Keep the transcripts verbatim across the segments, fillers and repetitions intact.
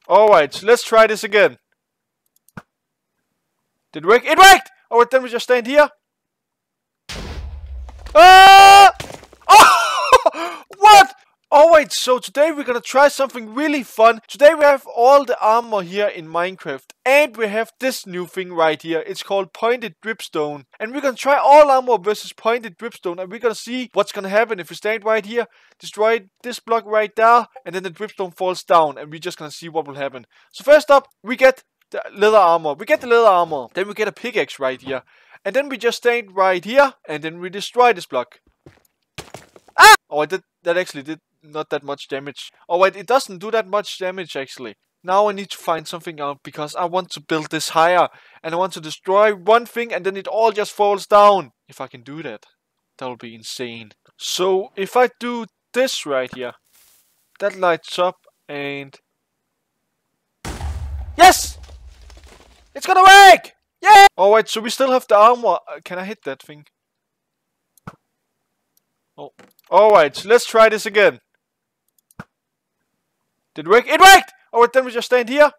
Alright, so let's try this again. Did it work? It worked! Alright, then we just stand here. Ah! Oh! What? Alright, so today we're gonna try something really fun. Today we have all the armor here in Minecraft. And we have this new thing right here. It's called pointed dripstone. And we're gonna try all armor versus pointed dripstone. And we're gonna see what's gonna happen if we stand right here. Destroy this block right there. And then the dripstone falls down. And we're just gonna see what will happen. So first up, we get the leather armor. We get the leather armor. Then we get a pickaxe right here. And then we just stand right here. And then we destroy this block. Ah! Oh, I did, that actually did not that much damage. Oh wait, it doesn't do that much damage actually. Now I need to find something out because I want to build this higher. And I want to destroy one thing and then it all just falls down. If I can do that, that will be insane. So if I do this right here, that lights up and... Yes! It's gonna work! Yeah! Alright, so we still have the armor. Uh, can I hit that thing? Oh. Alright, so let's try this again. Did it work? It worked! Alright, then we just stand here.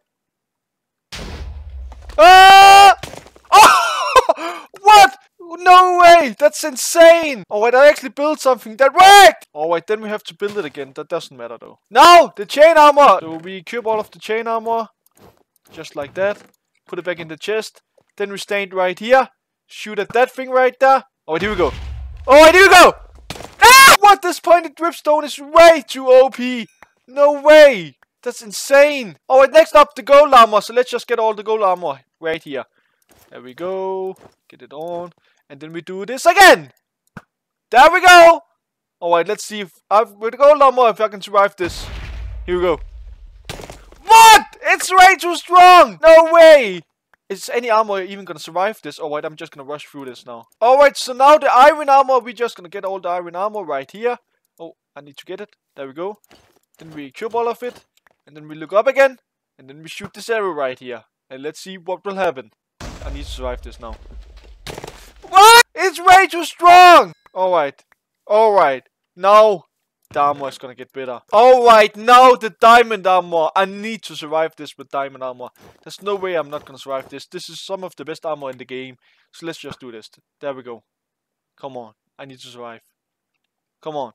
Ah! Oh! What? No way! That's insane! Alright, I actually built something that worked! Alright, then we have to build it again. That doesn't matter though. Now, the chain armor! So we equip all of the chain armor. Just like that. Put it back in the chest. Then we stand right here. Shoot at that thing right there. Alright, here we go. Alright, here we go! Ah! What? This pointed dripstone is way too O P! No way! That's insane! Alright, next up, the gold armor. So let's just get all the gold armor right here. There we go. Get it on. And then we do this again! There we go! Alright, let's see if I've, with the gold armor, if I can survive this. Here we go. What? It's way too strong! No way! Is any armor even gonna survive this? Alright, I'm just gonna rush through this now. Alright, so now the iron armor, we're just gonna get all the iron armor right here. Oh, I need to get it. There we go. Then we equip all of it. And then we look up again. And then we shoot this arrow right here. And let's see what will happen. I need to survive this now. What? It's way too strong! Alright. Alright. Now the armor is gonna get better. Alright, now the diamond armor. I need to survive this with diamond armor. There's no way I'm not gonna survive this. This is some of the best armor in the game. So let's just do this. There we go. Come on. I need to survive. Come on.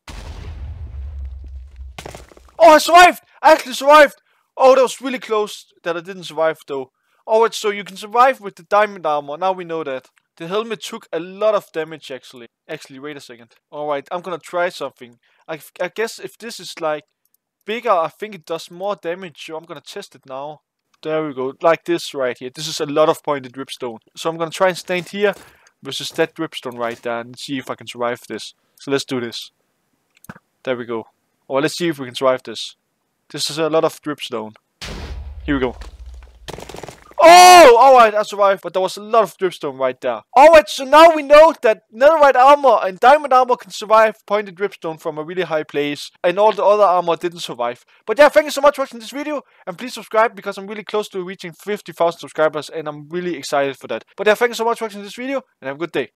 Oh, I survived! I actually survived! Oh, that was really close that I didn't survive though. Alright, so you can survive with the diamond armor. Now we know that. The helmet took a lot of damage actually. Actually, wait a second. Alright, I'm gonna try something. I, I guess if this is like bigger, I think it does more damage. So I'm gonna test it now. There we go. Like this right here. This is a lot of pointed dripstone. So I'm gonna try and stand here versus that dripstone right there and see if I can survive this. So let's do this. There we go. Or let's see if we can survive this. This is a lot of dripstone. Here we go. Oh! Alright, I survived. But there was a lot of dripstone right there. Alright, so now we know that netherite armor and diamond armor can survive pointed dripstone from a really high place. And all the other armor didn't survive. But yeah, thank you so much for watching this video. And please subscribe because I'm really close to reaching fifty thousand subscribers. And I'm really excited for that. But yeah, thank you so much for watching this video. And have a good day.